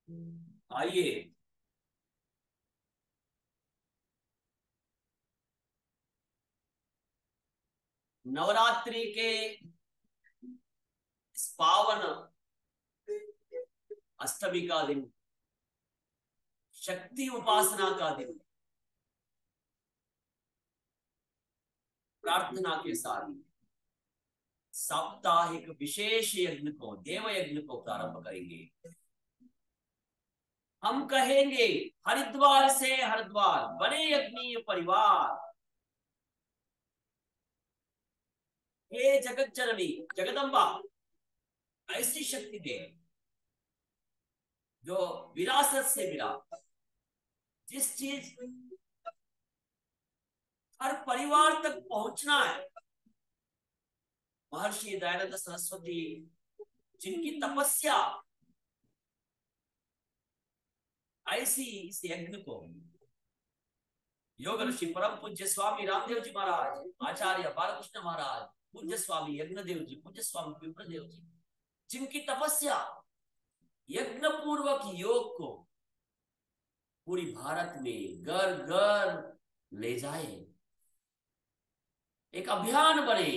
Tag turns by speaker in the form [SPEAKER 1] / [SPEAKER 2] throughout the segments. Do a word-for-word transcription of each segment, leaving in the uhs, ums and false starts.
[SPEAKER 1] आइए, नवरात्रि के इस पावन अष्टमी का दिन, शक्ति उपासना का दिन, प्रार्थना के साथ साप्ताहिक विशेष यज्ञ को, देव यज्ञ को प्रारंभ करेंगे। हम कहेंगे, हरिद्वार से हरिद्वार बने यज्ञीय परिवार, हे जगत जननी जगदम्बा, ऐसी शक्ति दे जो विरासत से मिला, जिस चीज हर परिवार तक पहुंचना है। महर्षि दयानंद सरस्वती जिनकी तपस्या ऐसी, इस यज्ञ को योग ऋषि परम पूज्य स्वामी रामदेव जी महाराज, आचार्य बालकृष्ण महाराज, पूज्य स्वामी यज्ञदेव जी, पूज्य स्वामी विप्रदेव जी, जिनकी तपस्या यज्ञ पूर्वक योग को पूरी भारत में घर घर ले जाए, एक अभियान बने।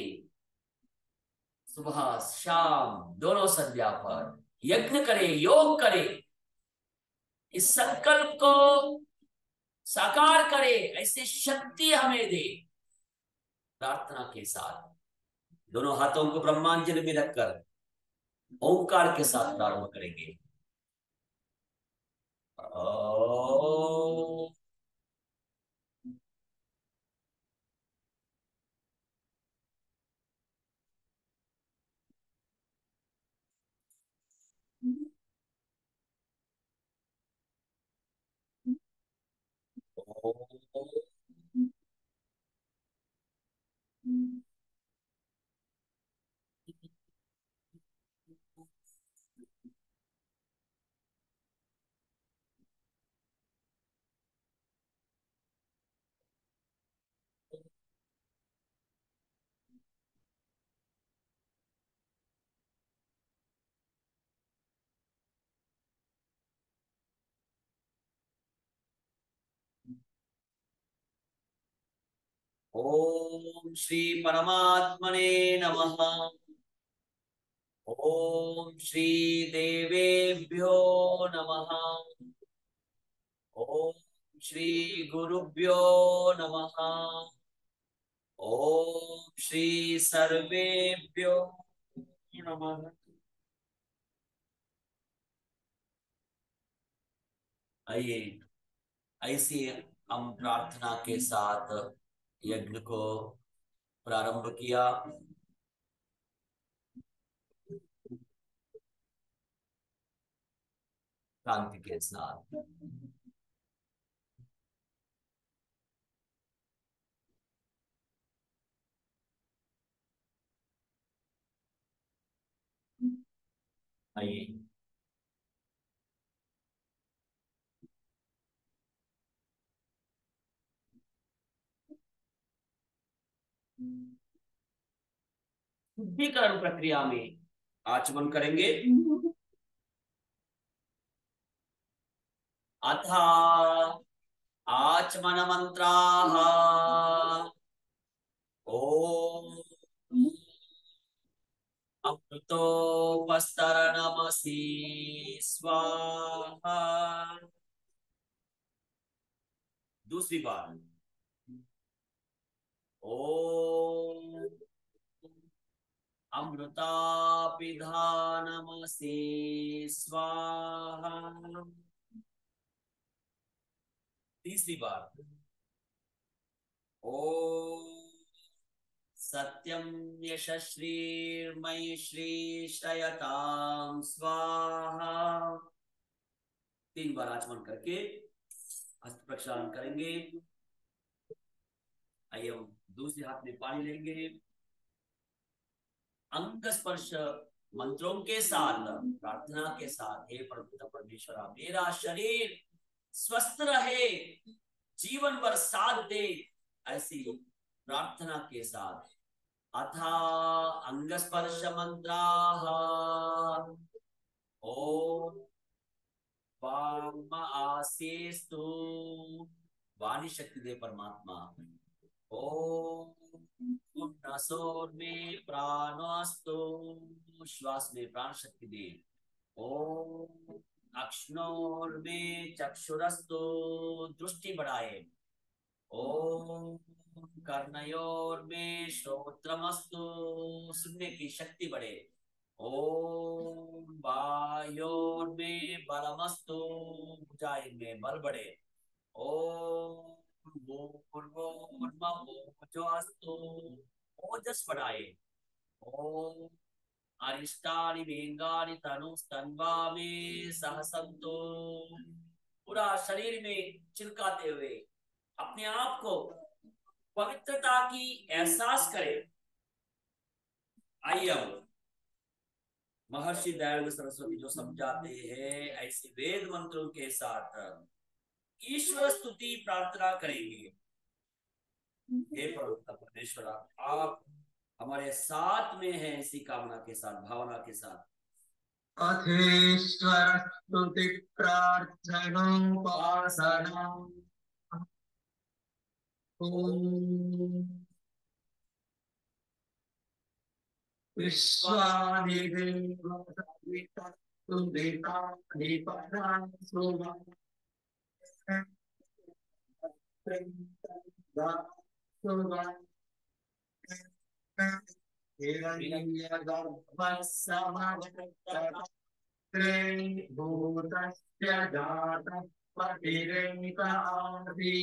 [SPEAKER 1] सुबह शाम दोनों संध्या पर यज्ञ करे, योग करे, इस संकल्प को साकार करे, ऐसी शक्ति हमें दे। प्रार्थना के साथ दोनों हाथों को ब्रह्मांजलि में रखकर ओंकार के साथ प्रारंभ करेंगे। ओ ओम श्री परमात्मने नमः। ओम श्री देवेभ्यो नमः। ओम श्री गुरुभ्यो नमः। ओम श्री सर्वेभ्यो नमः। आइए, ऐसी हम प्रार्थना के साथ यज्ञ को प्रारंभ किया। शांति के साथ आइए, शुद्धिकरण प्रक्रिया में आचमन करेंगे। अथ आचमन मंत्राः। ओम अमृतोपस्तरणमसि स्वाहा। दूसरी बार, ओम अमृतापिधानमसि स्वाहा। तीसरी बार, ओम सत्यम यशश्रीर्मयि श्रीश्रयतां स्वाहा। तीन बार आचमन करके हस्त प्रक्षालन करेंगे। आइए, हम दूसरे हाथ में पानी लेंगे, अंग स्पर्श मंत्रों के साथ, प्रार्थना के साथ, हे परम परमेश्वरा, मेरा शरीर स्वस्थ रहे, जीवन भर साथ दे, ऐसी प्रार्थना के साथ अथा अंग स्पर्श मंत्राः। ओम वाम आसेस्तु, वाणी शक्ति दे परमात्मा। ओम नसोर में प्राणस्तु, श्वास में प्राण शक्ति दे। ओम अक्ष्णोर में चक्षुरस्तु, दृष्टि बढ़ाए। ओम कर्णयोर में श्रोत्रमस्तु, सुनने की शक्ति बढ़े। ओम वायोर में बलमस्तु, भुजाएं में बल बढ़े। ओम भूर्भुवस्सु, ओजस बढ़ाए। ओम अरिष्टानि वेंगानि तनुस्तन्वा में सहसंतो, पूरा शरीर में चिलकाते हुए अपने आप को पवित्रता की एहसास करें। आइए अब महर्षि दयानंद सरस्वती जो समझाते हैं ऐसे वेद मंत्रों के साथ ईश्वर स्तुति प्रार्थना करेंगे। हे परमेश्वर, आप हमारे साथ में हैं, इसी कामना के साथ, भावना के साथ।
[SPEAKER 2] अथेश्वर स्तुति प्रार्थना उपासना। भूतस्य जातः पतिरेकादि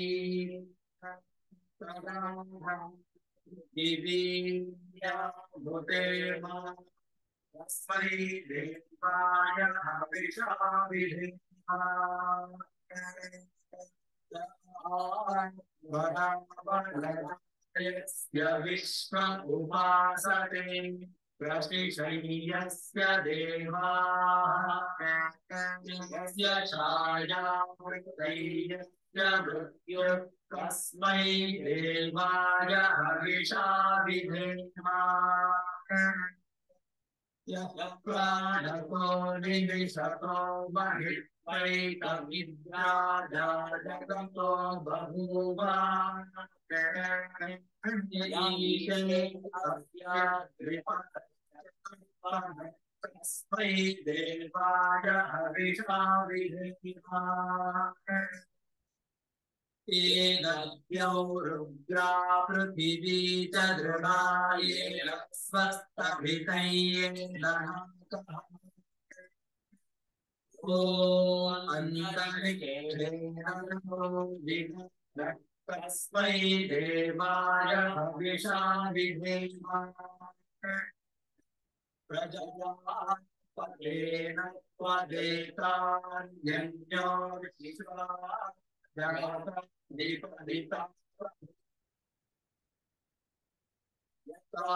[SPEAKER 2] दिव्या भूते तस्मै देवाय हविषाविधेमः। यस्य विश्व उपासते प्रशिशय्यस्य देवाः, यस्य छायामृतयस्य मृत्युः तस्मै देवाय हविषाविधेमः। यः प्राणको निविशतो महित्वैकविद्या जगतो बभूव। तस्मै देवाय हविषाविधेमः। एनद्यौ रुद्रा पृथिवी च दृढा येन स्वस्तभितैयेन ॐ अन्तरिक्षेण तस्मै देवाय हविषाविधेमः। प्रजया पदेन त्वदेतान्यन्यो विश्वा जगतः दीपदिता यथा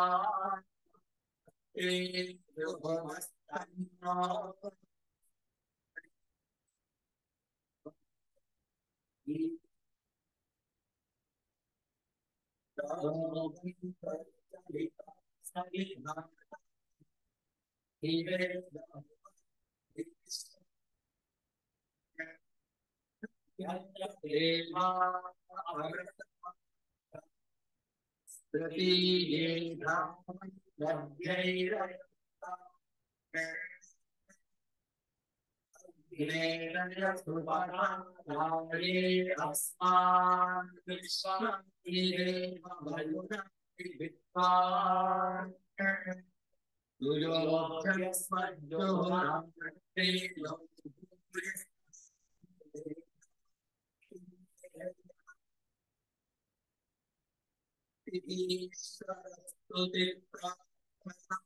[SPEAKER 2] एवमस्तन्नो स्तुति प्रार्थना।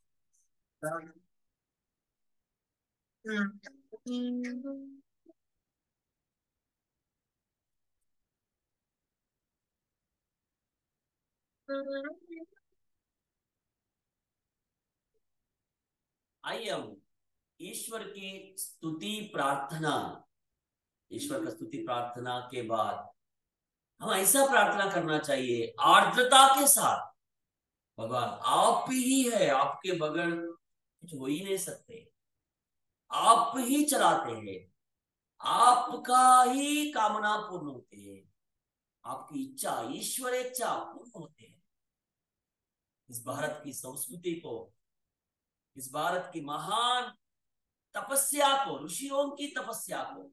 [SPEAKER 1] आइए हम ईश्वर की स्तुति प्रार्थना, ईश्वर का स्तुति प्रार्थना के बाद हम ऐसा प्रार्थना करना चाहिए आर्द्रता के साथ, भगवान आप ही है, आपके बगैर कुछ हो ही नहीं सकते, आप ही चलाते हैं, आपका ही कामना पूर्ण होते हैं, आपकी इच्छा, ईश्वर इच्छा पूर्ण होते हैं। इस भारत की संस्कृति को, इस भारत की महान तपस्या को, ऋषियों की तपस्या को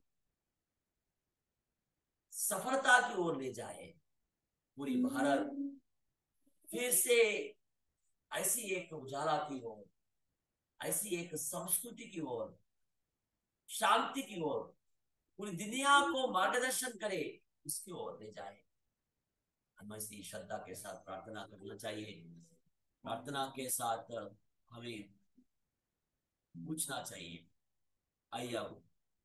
[SPEAKER 1] सफलता की ओर ले जाए। पूरी भारत फिर से ऐसी एक उजाला की ओर, ऐसी एक संस्कृति की ओर, शांति की ओर, पूरी दुनिया को मार्गदर्शन करे, उसकी ओर ले जाए। हमें इसी श्रद्धा के साथ प्रार्थना करना चाहिए। प्रार्थना के साथ हमें पूछना चाहिए। आइए अब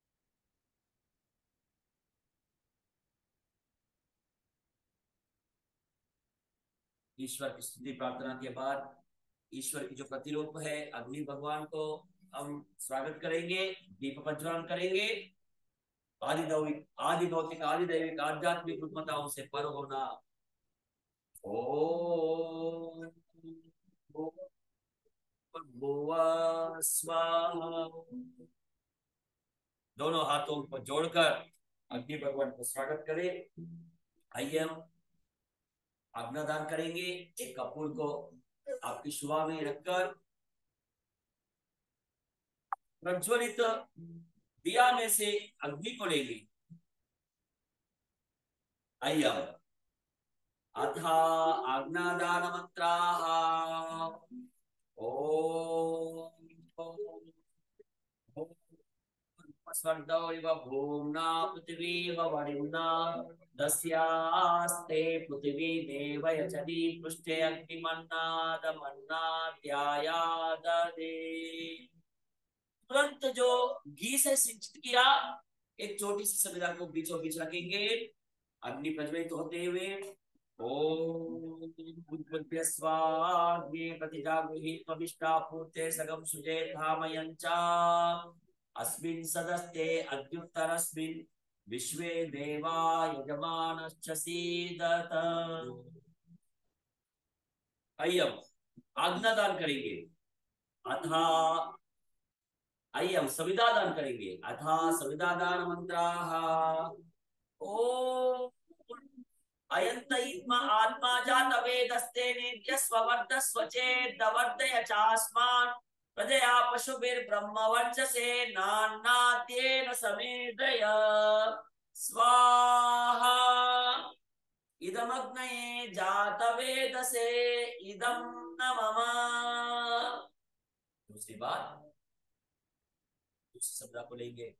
[SPEAKER 1] ईश्वर की स्तुति प्रार्थना के बाद ईश्वर की जो प्रतिरूप है अग्नि भगवान को हम स्वागत करेंगे, दीप प्रज्वलन करेंगे। आदि दैविक आदि भौतिक आदि दैविक आध्यात्मिक रुग्मताओं से पर होना। ओम भुवः स्वाहा। दोनों हाथों को जोड़कर अग्नि भगवान को स्वागत करें। आइए हम आज्ञादान करेंगे। एक कपूर को आपकी शुभा में रखकर प्रज्वलित दिया में से अग्नि को लेंगे। आइए अथा आज्ञादान मंत्राः। ओम स्वर्गो इव भूम्ना पृथिवीव वरुणा दस्यास्ते पृथिवी देव यजति पृष्ठे अग्निमन्नादमन्नाद्यायाददे। तुरंत जो घी से सिंचित किया एक छोटी सी संविधा को बीचों बीच रखेंगे। अग्नि प्रज्वलित होते हुए ओम उद्बुद्ध्य स्वाग्ने प्रतिजागृहि त्वमिष्टा पूर्ते सगम सुजे धामयञ्चा अस्मिन् सदस्ते अद्युत्तरस्मिन् विश्वे देवा यजमानश्च सीदत। आइए आज्ञा दान करेंगे। अथा आइए हम सविता दान करेंगे। अथा सविता दान मंत्राः। ओम अयंत इत्म आत्मा जात वेदस्ते नित्यस्ववर्धस्व चेद्वर्धय चास्मान् प्रजया पशुभिर्ब्रह्म वर्चसे नान्नाद्येन समेधय स्वाहा। इदमग्नये जातवेदसे इदं न मम। दूसरी बार दूसरी शब्द को लेंगे।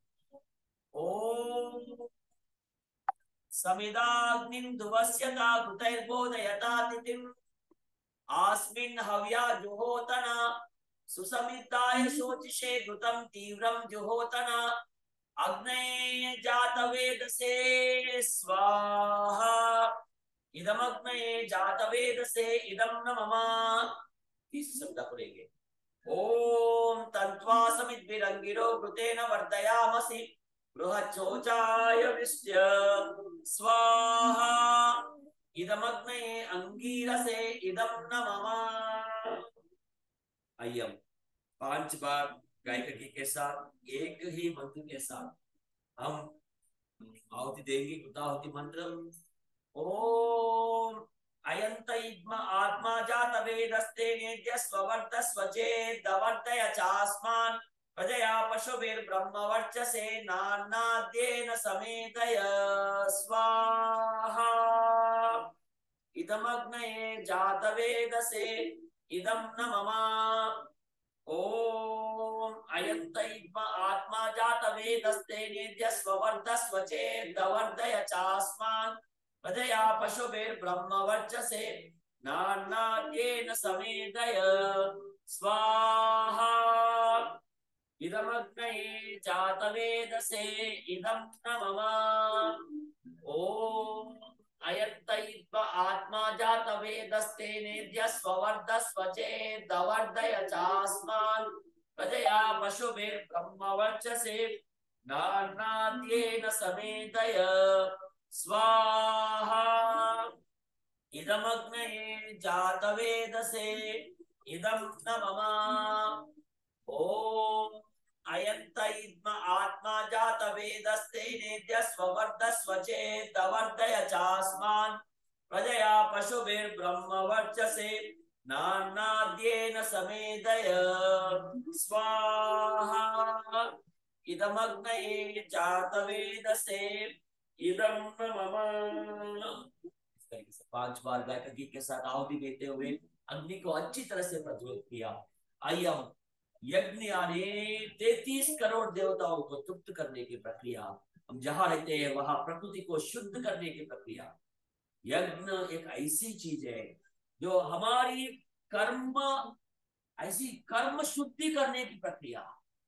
[SPEAKER 1] ओम समिदाग्निं दुवस्यता कृतैर्बोधयता तिथिम् आस्मिन् हव्या जुहोतना सुसमिताय शोचिषे घृतं तीव्रं जुहोतना अग्नये जातवेदसे स्वाहा। इदमग्नये जातवेदसे इदं न मम। तीसरी शब्द को लेंगे। ओम तन्त्वा समिद्भिरंगिरो घृतेन वर्धयामसि बृहच्चोचाय विश्य स्वाहा। इदमग्नये अंगीरसे इदं न मम। आइए पांच बार गायत्री के साथ एक ही मंत्र के साथ हम आहुति देंगे। कृताहुति मंत्र। ओम अयंत इद्म आत्मा जात वेदस्ते नेद्यस्ववर्धस्व चेद्वर्धय चास्मान् प्रजया पशुभिर्ब्रह्म वर्चसे नान्नाद्येन समेधय स्वाहा। इदमग्नये जातवेदसे इदं न मम। ओम अयंत इद्म आत्मा जात वेदस्ते नेद्यस्ववर्धस्व चेद्वर्धय चास्मान् प्रजया पशुभिर्ब्रह्म वर्चसे नान्नाद्येन समेधय स्वाहा। इदमग्नये जातवेदसे इदं न मम। ओम अयंत इद्म आत्मा जातवेदस्ते नेद्यस्ववर्धस्व चेद्वर्धय चास्मान् प्रजया पशुभिर्ब्रह्म वर्चसे नान्नाद्येन समेधय स्वाहा। इदमग्नये जातवेदसे इदं न मम। ओम अयंत इद्म आत्मा जात वेदस्ते नेद्य स्ववर्धस्व चेदवर्धय चास्मान् प्रजया पशुभिर्ब्रह्म वर्चसे नान्नाद्येन समेदय स्वाहा इदमग्नये जातवेदसे इदं मम। इस तरीके से पांच बार गाय का गीत के साथ आहुति देते हुए अग्नि को अच्छी तरह से प्रज्वलित किया। आइए यज्ञ यानी तैतीस करोड़ देवताओं को तृप्त करने की प्रक्रिया। हम जहां रहते हैं वहां प्रकृति को शुद्ध करने की प्रक्रिया। यज्ञ एक ऐसी चीज है जो हमारी कर्म ऐसी कर्म शुद्धि करने की प्रक्रिया।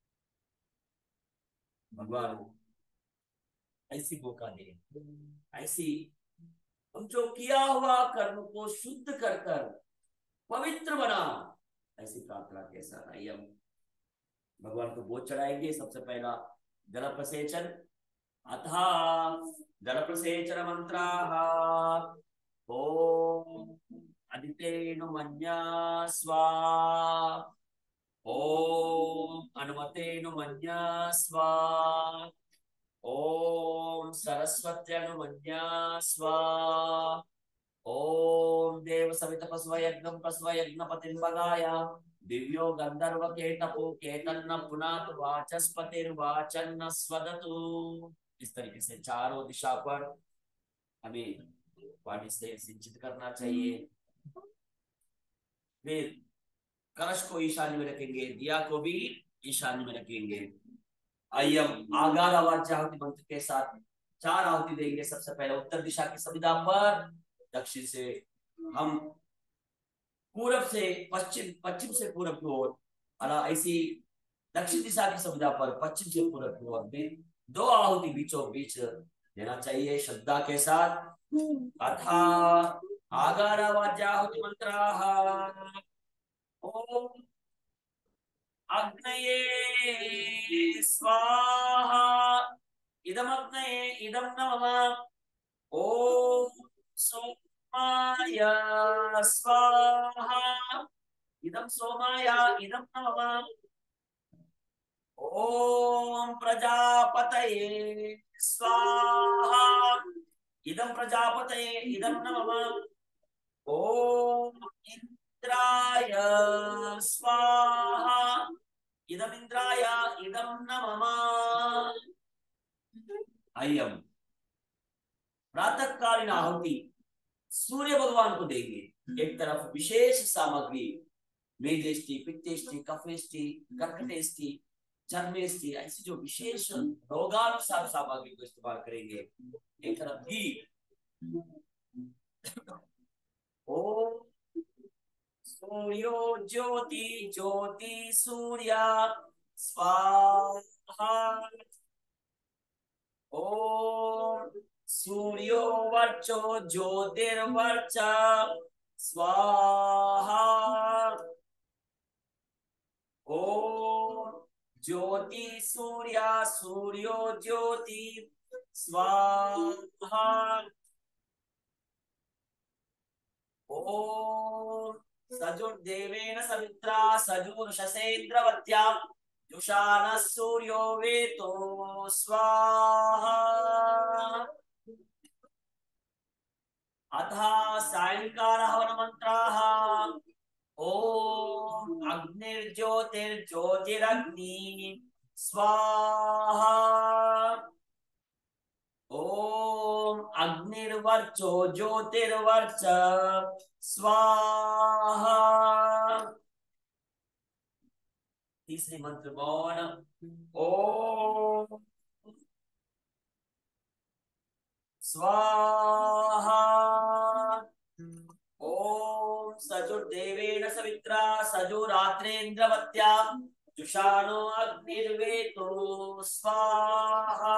[SPEAKER 1] भगवान ऐसी मौका दे, ऐसी हम जो किया हुआ कर्म को शुद्ध कर कर पवित्र बना, ऐसी प्रार्थना के साथ आइए हम भगवान को भोग चढ़ाएंगे। सबसे पहला जल प्रसेचन। अथा जल प्रसेचन मंत्राः ओम अदितेनु मन्या स्वाहा ओम अनुमतेनु मन्या स्वाहा ओम सरस्वत्यनुमन्या स्वाहा ओम देव सवित पस्व यज्ञम पस्व यज्ञपतिं भगाय दिव्यो गंधर्व केतपो केतन्न पुनात वाचस्पतिर्वाचन्न स्वदतु। इस तरीके से चारों दिशा पर हमें पानी से सिंचित करना चाहिए। फिर कलश को ईशान्य में रखेंगे, दिया को भी ईशान्य में रखेंगे। आइए हम आगार आवाज आहुति मंत्र के साथ चार आहुति देंगे। सबसे पहले उत्तर दिशा की संविधा पर, दक्षिण से हम पूरब से पश्चिम, पश्चिम से पूरब की ओर, ऐसी दक्षिण दिशा की संविधा पर पश्चिम से पूरब की ओर दो आहुति बीचों बीच देना चाहिए श्रद्धा के साथ। अथा आगारावाच्याहुति मंत्राः ओम अग्नये स्वाहा इदमग्नये इदं नमः ओम सोमाय स्वाहा इदं सोमाय इदं नमः ओम प्रजापतये स्वाहा इदं प्रजापतये इदं नमः ओम इंद्राय स्वाहा इदं इंद्राय इदं नमः। आइए प्रातःकालीन आहुति सूर्य भगवान को देंगे। एक तरफ विशेष सामग्री मेदेष्टि, पित्तेष्टि, कफेष्टि, कर्कटेष्टि, चर्मेष्टि, ऐसी जो विशेष रोगानुसार सामग्री को इस्तेमाल करेंगे। एक तरफ घी। ओम सूर्यो ज्योति ज्योति सूर्य स्वाहा ओम सूर्यो वर्चो ज्योतिर्वर्च स्वाहा ओम ज्योति सूर्य सूर्यो ज्योति स्वाहा ओम सजुर्देवेन सवित्रा सजुर्षसेन्द्रवत्या जुषानः सूर्यो वेतो स्वाहा। अथा सायंकालः हवनमन्त्राः ओम अग्निर्ज्योतिर्ज्योतिरग्नि स्वाहा ओम अग्निर्वर्चो ज्योतिर्वर्च स्वाहा। तीसरी मंत्र मौन ओम स्वाहा ओम सजुर्देवेन सवित्रा सजुरात्रेन्द्रवत्या जुषानो अग्निर्वेतो स्वाहा।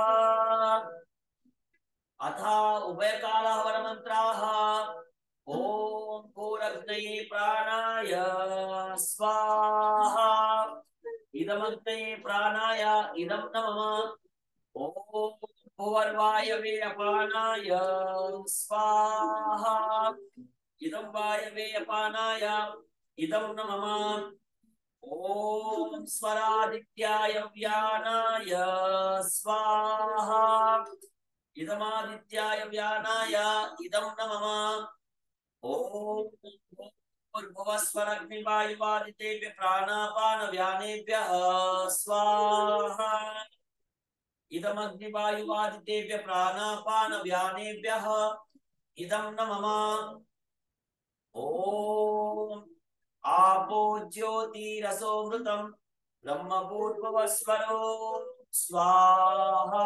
[SPEAKER 1] अथा उभयकालः वरमन्त्राः ओम पूरग्नये प्राणाय स्वाहा इदमग्नये प्राणाय इदं नमः ओम भुवर्वायवे अपानाय स्वाहा इदं वायवे अपानाय इदं नमः ओम स्वरादित्याय व्यानाय स्वाहा। इदमादित्याय व्यानाय इदं न मम। ओम भूर्भुवस्वरग्निवायुवादितेभ्यः प्राणापानव्यानेभ्यः स्वाहा। इदमग्निवायुवादितेभ्यः प्राणापानव्यानेभ्यः इदं न मम। ओम आपो ज्योतिरसोमृतं ब्रह्मभूर्भुवस्वरो स्वाहा।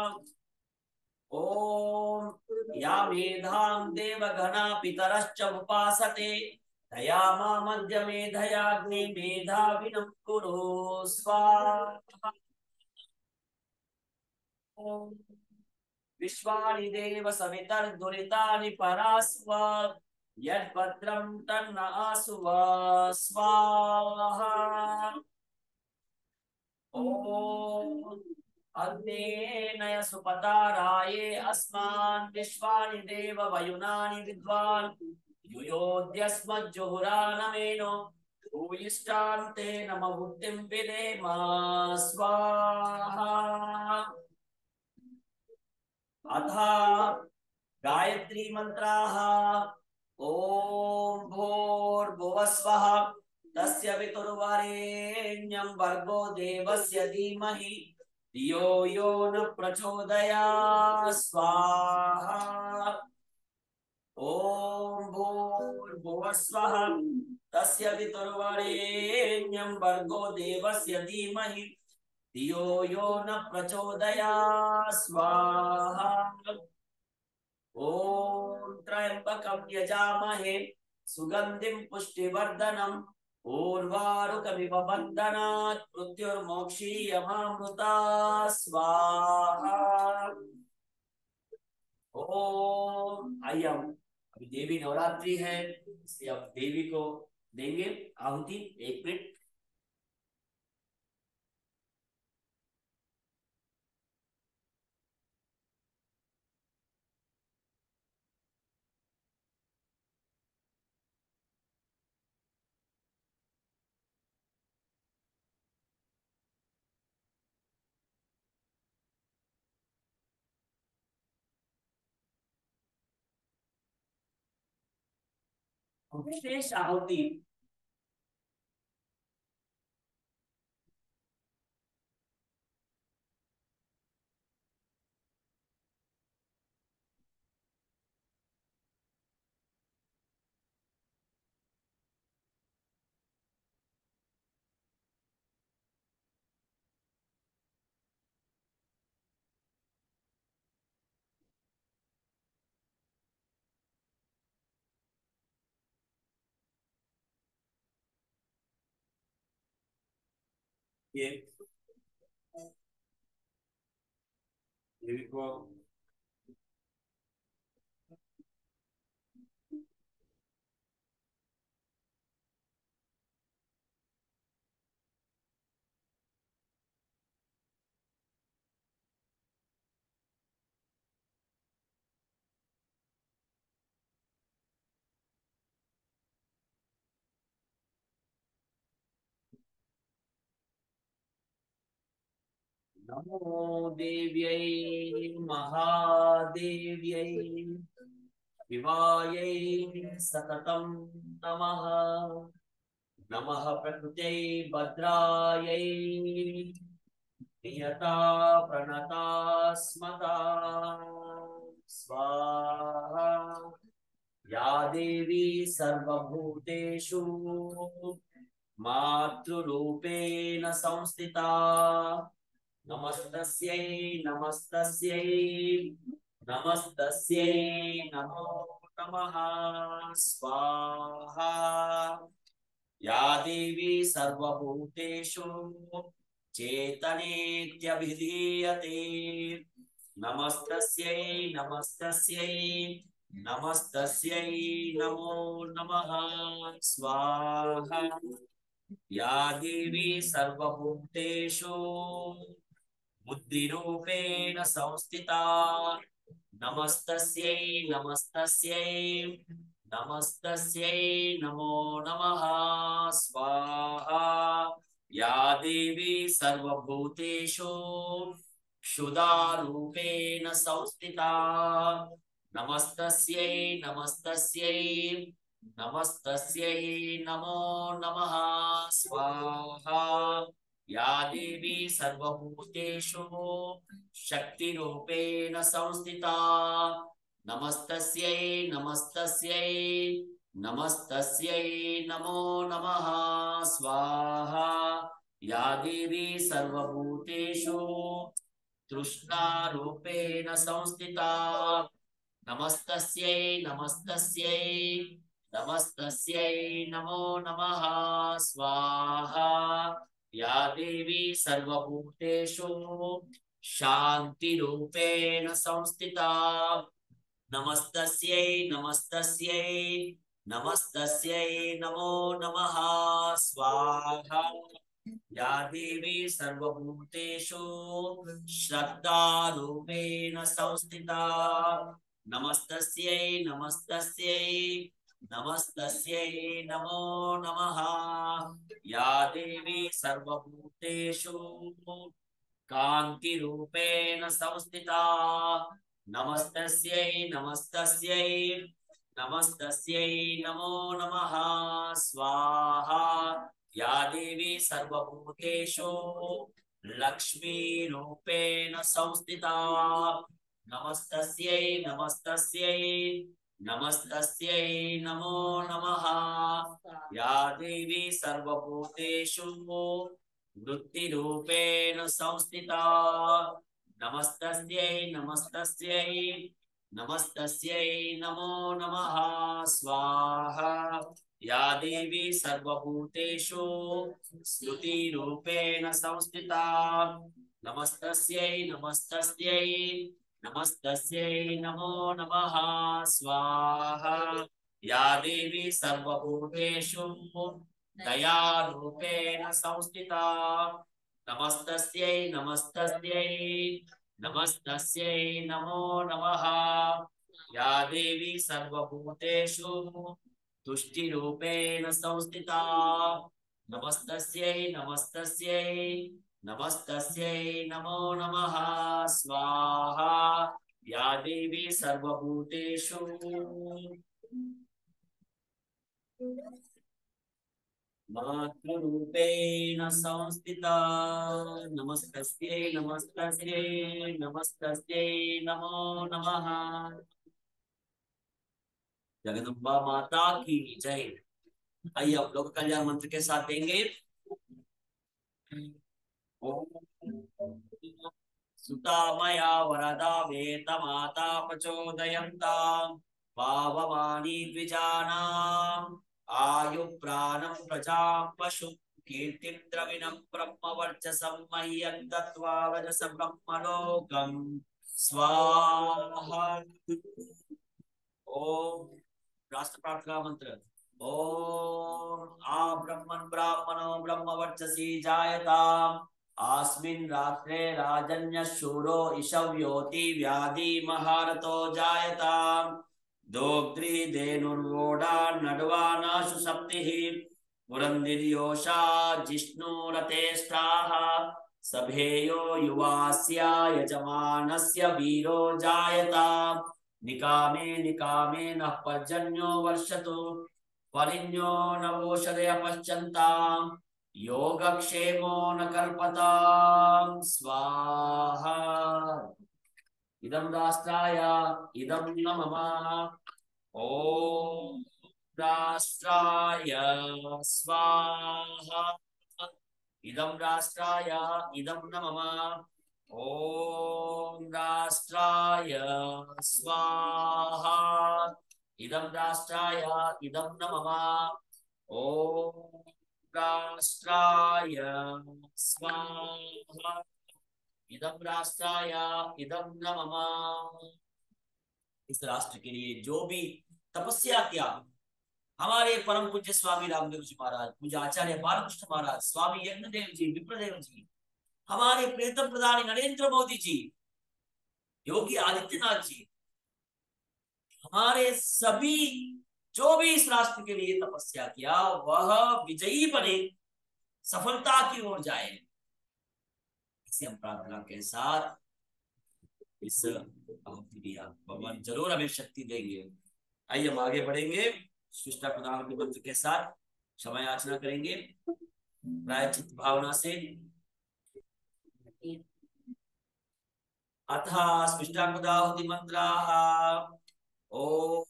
[SPEAKER 1] ओम या मेधां देवगणा पितरश्च उपासते तया मामद्य मेधयाग्नि मेधाविनं कुरु स्वाहा। ओम विश्वानि देव सवितर्दुरितानि परास्व यद्भद्रं तन्न आसुव स्वाहा। ओम अग्नेय सुपताराये अस्मान् विश्वानि देव वयुनानि विद्वान् युयोध्यस्मज्जुहुरानमेनो भूयिष्ठान्ते नम बुद्धिं विदेम स्वाहा। अथा गायत्री मंत्राः। ओम भूर्भुवस्वः तस्य वितुर्वरेण्यं भर्गो देवस्य धीमहि धियो यो न प्रचोदयात् स्वाहा। ओम भूर्भुवस्वः तस्य वितुर्वरेण्यं भर्गो देवस्य धीमहि धियो यो न प्रचोदयात् स्वाहा। ओम त्र्यंबकं यजामहे सुगंधिं पुष्टिवर्धनम् उर्वारुकमिव बन्धनात् मृत्युर्मोक्षीयमामृता स्वाहा। ओम आइए हम अभी देवी नवरात्रि है इसलिए अब देवी को देंगे आहुति। एक मिनट। विशेष आहुति ये देवी को नमो देव्यै महादेव्यै शिवायै सततं नमः। नमः प्रकृत्यै भद्रायै नियता प्रणता स्मता स्वाहा। या देवी सर्वभूतेषु मातृरूपेण संस्थिता नमस्तस्यै नमस्तस्यै नमस्तस्यै नमो नमः स्वाहा। या देवी सर्वभूतेषु चेतनेत्यभिधीयते नमस्तस्यै नमस्तस्यै नमस्तस्यै नमो नमः स्वाहा। या देवी सर्वभूतेषु बुद्धिरूपेण संस्थिता नमस्तस्यै नमस्तस्यै नमस्तस्यै नमो नमः स्वाहा या देवी सर्वभूतेषु क्षुधारूपेण संस्थिता नमस्तस्यै नमस्तस्यै नमस्तस्यै नमो नमः स्वाहा या देवी सर्वभूतेषु शक्तिरूपेण संस्थिता नमस्तस्यै नमस्तस्यै नमस्तस्यै नमो नमः स्वाहा या देवी सर्वभूतेषु तृष्णारूपेण संस्थिता नमस्तस्यै नमस्तस्यै नमस्तस्यै नमो नमः स्वाहा या देवी सर्वभूतेषु शान्तिरूपेण संस्थिता नमस्तस्यै नमस्तस्यै नमस्तस्यै नमो नमः स्वाहा या देवी सर्वभूतेषु श्रद्धारूपेण संस्थिता नमस्तस्यै नमस्तस्यै नमस्तस्यै नमो नमः या देवी सर्वभूतेषु कान्तिरूपेण संस्थिता नमस्तस्यै नमस्तस्यै नमस्तस्यै नमो नमः स्वाहा या देवी सर्वभूतेषु लक्ष्मीरूपेण संस्थिता नमस्तस्यै नमस्तस्यै नमस्तस्यै नमो नमः या देवी सर्वभूतेषु वृत्तिरूपेण संस्थिता नमस्तस्यै नमस्तस्यै नमस्तस्यै नमो नमः स्वाहा या देवी सर्वभूतेषु स्मृतिरूपेण संस्थिता नमस्तस्यै नमस्तस्यै नमस्तस्यै नमो नमः स्वाहा या देवी सर्वभूतेषु दयारूपेण संस्थिता नमस्तस्यै नमस्तस्यै नमस्तस्यै नमो नमः या देवी सर्वभूतेषु तुष्टिरूपेण संस्थिता नमस्तस्यै नमस्तस्यै नमस्तस्यै नमो नमः स्वाहा या देवी सर्वभूतेषु मातृरूपेण संस्थिता नमस्तस्यै नमस्तस्यै नमस्तस्यै नमो नमः। जगदम्बा माता की जय। आइए आप लोग कल्याण मंत्र के साथ देंगे। सुता मया वरदा वेत माता प्रचोदयन्ताम् पावमानी द्विजानाम् आयु प्राणं प्रजां पशु कीर्तिं द्रविणं ब्रह्मवर्चसं मह्यं दत्त्वा वजस ब्रह्मलोकम् स्वाहा। ओम राष्ट्र प्रार्थना मंत्र। ओम आ ब्रह्मन् ब्राह्मणो ब्रह्मवर्चसी जायताम् आस्मिन् रात्रे राजन्य शूरो इषव्योति व्याधि महारतो जायताम् दोग्ध्री धेनुर्वोढा नड्वानाशु सप्तिः पुरंदिर्योषा जिष्णुरतेष्ठाः सभेयो युवास्य यजमानस्य वीरो जायताम् निकामे निकामे न पर्जन्यो वर्षतु परिण्यो नवोषधय पश्यन्ताम् योगक्षेमो न कल्पताम् स्वाहा। इदं राष्ट्राय इदं न मम। ओम राष्ट्राय स्वाहा। इदं राष्ट्राय इदं न मम। ओम राष्ट्राय स्वाहा। इदं राष्ट्राय इदं न मम। ओम राष्ट्राय स्वाहा। इदं राष्ट्राय इदं न मम। इस राष्ट्र के लिए जो भी तपस्या किया हमारे परम पूज्य स्वामी रामदेव जी महाराज, पूज्य आचार्य बालकृष्ण महाराज, स्वामी यज्ञदेव जी, विप्रदेव जी, हमारे प्रीतम प्रधानी नरेंद्र मोदी जी, योगी आदित्यनाथ जी, हमारे सभी जो भी इस राष्ट्र के लिए तपस्या किया वह विजयी बने, सफलता की ओर जाए। इसे हम प्रार्थना के साथ इस आहुति दिया, भगवान जरूर हमें शक्ति देंगे। आइए हम आगे बढ़ेंगे, शिष्टा प्रदान के मंत्र के साथ क्षमा याचना करेंगे प्रायश्चित भावना से। अथ स्पृष्टाहुति मंत्राः। ओम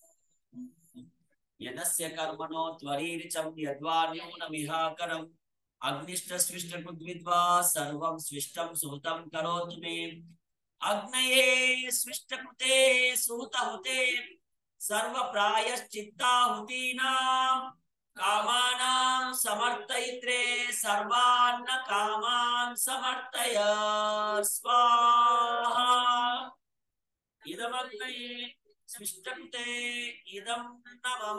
[SPEAKER 1] यदस्य कर्मणो त्वरीरिचं यद्वा न्यूनमिह करम् अग्निष्ट स्विष्ट कृद्विद्वा सर्वं स्विष्टं सुहृतं करोतु मे। अग्नये स्विष्ट कृते सुहृतहुते सर्व प्रायश्चित्ताहुतीनां कामानां समर्थयित्रे सर्वान्न कामान् समर्थय स्वाहा। इदमग्नये स्विष्ट कृते इदं न मम।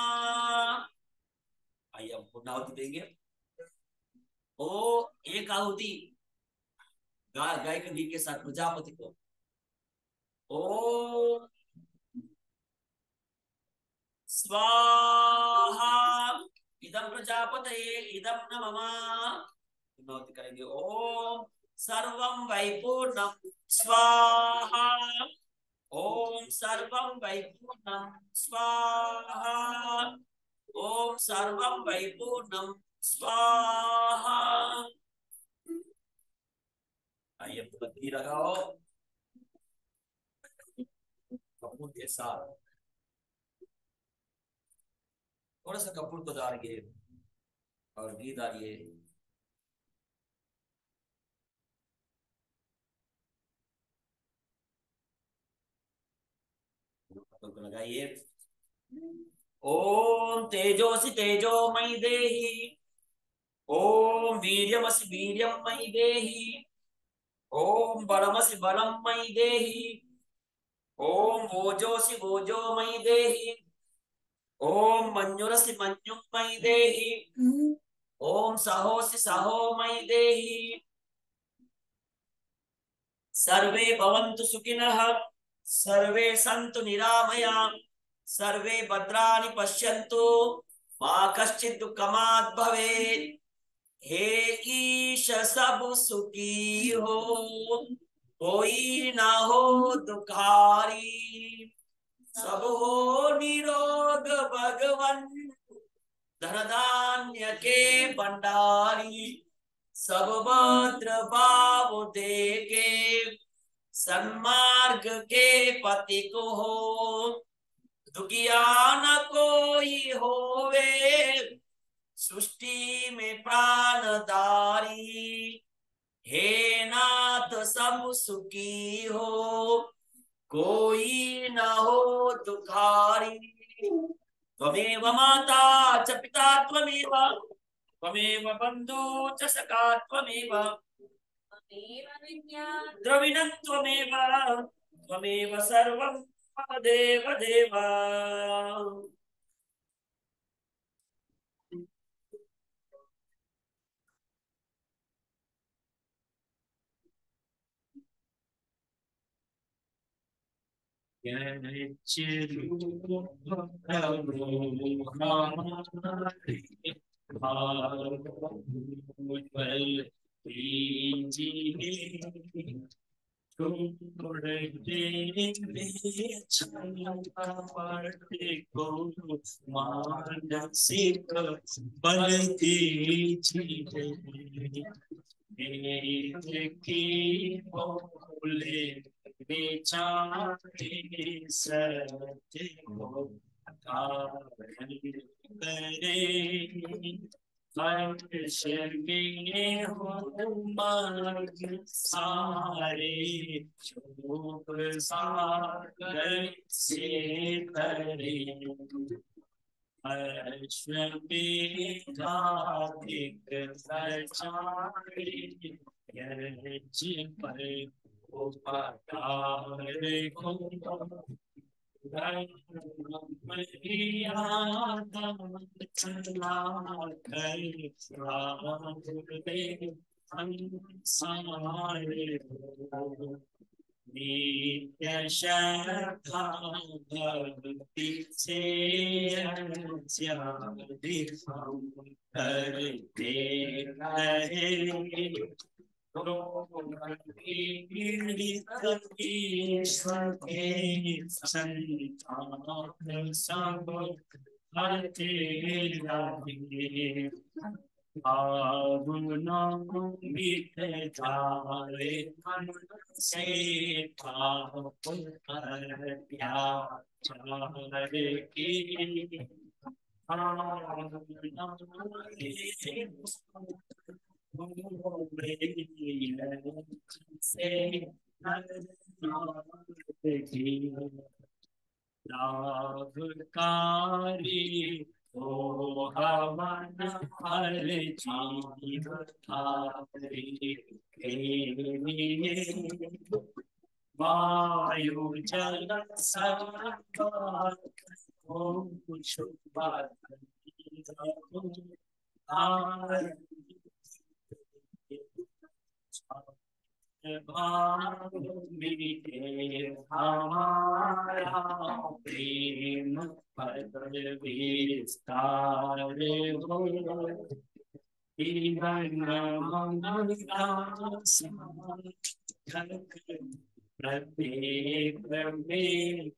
[SPEAKER 1] आइए हम पूर्णाहुति देंगे। ओ एक आहुति गाय गाय के घी के साथ प्रजापति को। ओ स्वाहा इदं प्रजापतये इदं न मम। पूर्णाहुति करेंगे। ओम सर्वं वै पूर्णं स्वाहा। ओम सर्वं वै पूर्णं स्वाहा। ओम सर्वं वै पूर्णं स्वाहा। आइए बत्ती लगाओ कपूर के साथ, थोड़ा सा कपूर को डालिए और घी डालिए। तो लगाइए। ओम तेजोसि तेजोमयि देहि। ओम वीर्यमसि वीर्यमयि देहि। ओम बलमसि बलमयि देहि। ओम ओजोसि ओजोमयि देहि। ओम मन्युरसि मन्युमयि देहि। ओम सहोसि सहोमयि देहि। सर्वे भवन्तु सुखिनः, सर्वे सन्तु निरामया, सर्वे भद्राणि पश्यन्तु, मा कश्चित् दुःखमात् भवेत्। हे ईश सब सुखी हो, कोई ना हो दुखारी। सब हो निरोग भगवन, धन धान्य के भंडारी। सब भद्र भाव देके, सन्मार्ग के पति को हो। दुखिया न कोई होवे, सृष्टि में प्राणधारी। हे नाथ सब सुखी हो, कोई न हो दुखारी। त्वमेव माता च पिता त्वमेव, त्वमेव बन्धु च सखा त्वमेव, द्रविणं त्वमेव, त्वमेव सर्वं मम देव देव।
[SPEAKER 3] मानसिक बल की बोले बेचारे सत्य को धारण करे। हर्ष में हो मार्ग सारे, शोभ सागर से करे। हर्ष में गाधिक सचारे, यर्ज पर उपकार को। नित्य श्रद्धा भक्ति से अर्च्यादि हम करते रहे। ईश्वर के संतान सब हरते रहे। बीत जाए मन से पाप अत्याचार की लाभकारी ओ हवन हर जीव धारी के लिए। वायु जल सकाश को शुभात हमारा प्रेम पद विस्तार हो। जीवन प्रत्येक में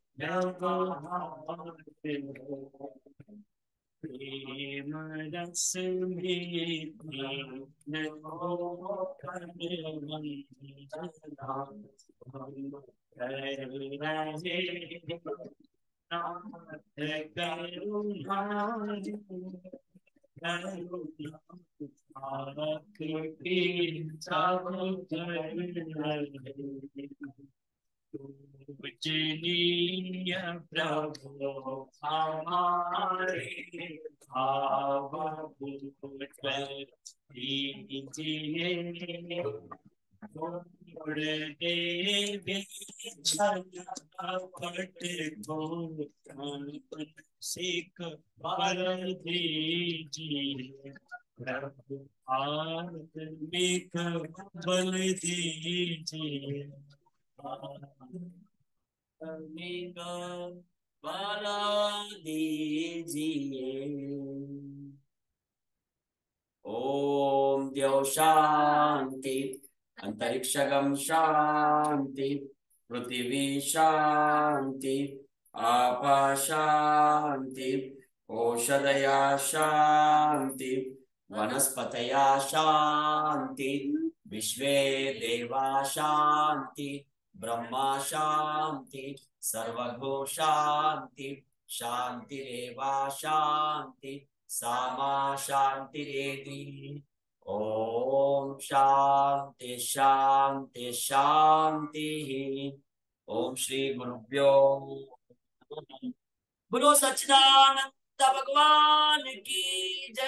[SPEAKER 3] प्रेम रस में पूजनीय प्रभु हमारे भावभूत दीजिए। छोड़ दे छलकपट को सिख पर दीजिए। प्रभु आत्मिक बल दीजिए।
[SPEAKER 1] आत्मिक बल दीजिए। ओम द्यौ शांति, अंतरिक्षगम शांति, पृथ्वी शांति, आपा शांति, औषधया शांति, वनस्पतया शांति, विश्वे देवा शांति, ब्रह्मा शांति, सर्वगो शांति, शांतिरेवा शांति, सामा शांतिरेति। ओम शांति शांति शांति। ओम श्री गुरुभ्यो नमः। बोलो सच्चिदानंद भगवान की जय।